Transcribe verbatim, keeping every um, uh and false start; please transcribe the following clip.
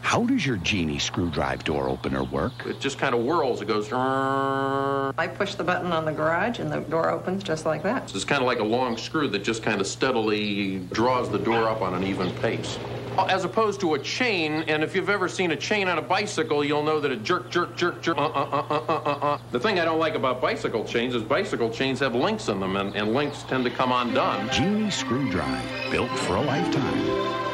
How does your Genie screw drive door opener work? It just kind of whirls. It goes... I push the button on the garage, and the door opens just like that. It's kind of like a long screw that just kind of steadily draws the door up on an even pace. As opposed to a chain, and if you've ever seen a chain on a bicycle, you'll know that it jerk, jerk, jerk, jerk, uh, uh, uh, uh, uh, uh. The thing I don't like about bicycle chains is bicycle chains have links in them, and, and links tend to come undone. Genie Screw Drive, built for a lifetime.